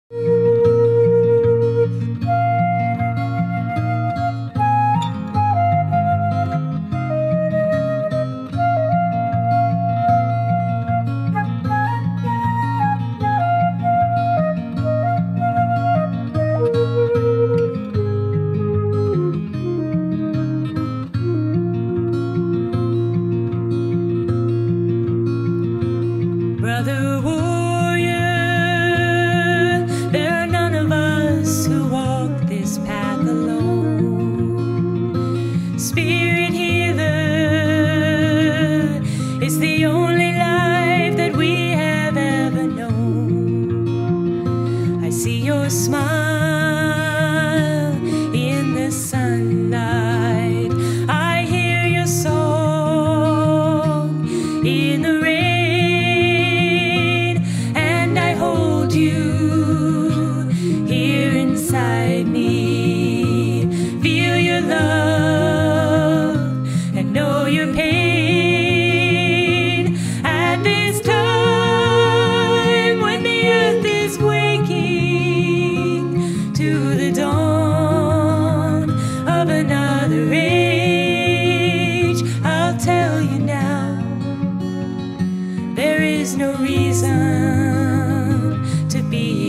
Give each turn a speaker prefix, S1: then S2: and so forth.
S1: Brother warrior, there are none of us who walk this path alone. Spirit healer is the only life that we have ever known. I see your smile in the sunlight. I hear your song in the rain. You here inside me, feel your love and know your pain at this time when the earth is waking to the dawn of another age. I'll tell you now, there is no reason to be